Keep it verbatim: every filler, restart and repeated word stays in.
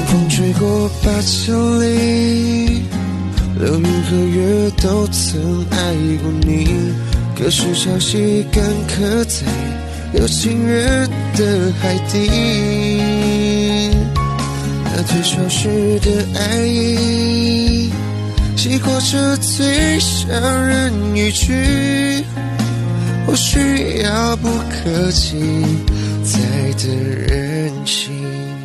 风吹过八千里，流年和月都曾爱过你，可是潮汐干渴在有情人的海底。那最初时的爱意，细过这最伤人语句，或许遥不可及再的人情。